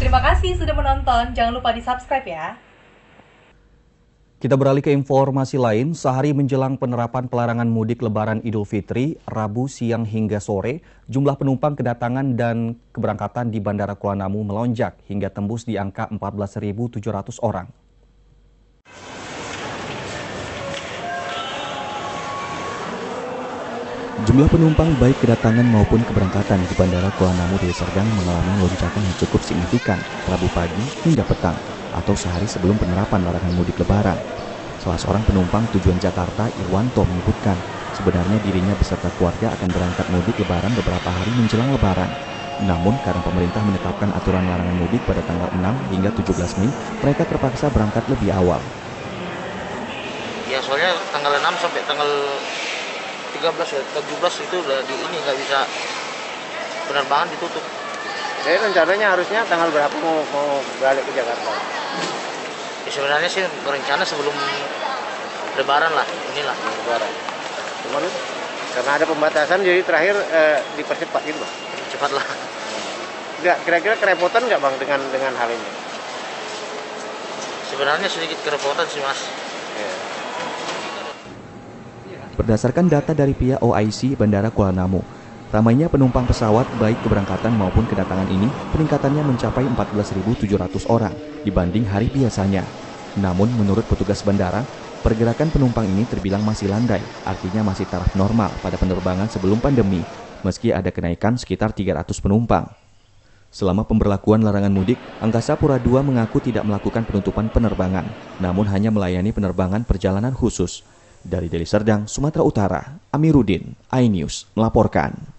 Terima kasih sudah menonton, jangan lupa di-subscribe ya. Kita beralih ke informasi lain. Sehari menjelang penerapan pelarangan mudik Lebaran Idul Fitri, Rabu siang hingga sore, jumlah penumpang kedatangan dan keberangkatan di Bandara Kuala Namu melonjak hingga tembus di angka 14.700 orang. Jumlah penumpang baik kedatangan maupun keberangkatan di Bandara Kuala Namu Deli Serdang mengalami lonjakan yang cukup signifikan Rabu pagi hingga petang atau sehari sebelum penerapan larangan mudik Lebaran. Salah seorang penumpang tujuan Jakarta, Irwanto, menyebutkan sebenarnya dirinya beserta keluarga akan berangkat mudik Lebaran beberapa hari menjelang Lebaran. Namun karena pemerintah menetapkan aturan larangan mudik pada tanggal 6 hingga 17 Mei, mereka terpaksa berangkat lebih awal. Ya soalnya tanggal 6 sampai tanggal 13 ya, 17 itu udah di ini nggak bisa, penerbangan ditutup. Jadi rencananya harusnya tanggal berapa mau balik ke Jakarta? Ya, sebenarnya sih berencana sebelum Lebaran lah, inilah Lebaran. Cuman karena ada pembatasan jadi terakhir dipercepat gitu Bang. Cepatlah. Enggak, kira-kira kerepotan nggak Bang dengan hal ini? Sebenarnya sedikit kerepotan sih Mas. Ya. Berdasarkan data dari pihak OIC Bandara Kuala Namu, ramainya penumpang pesawat baik keberangkatan maupun kedatangan ini peningkatannya mencapai 14.700 orang dibanding hari biasanya. Namun menurut petugas bandara, pergerakan penumpang ini terbilang masih landai, artinya masih taraf normal pada penerbangan sebelum pandemi, meski ada kenaikan sekitar 300 penumpang. Selama pemberlakuan larangan mudik, Angkasa Pura II mengaku tidak melakukan penutupan penerbangan, namun hanya melayani penerbangan perjalanan khusus. Dari Deli Serdang, Sumatera Utara, Amiruddin, iNews melaporkan.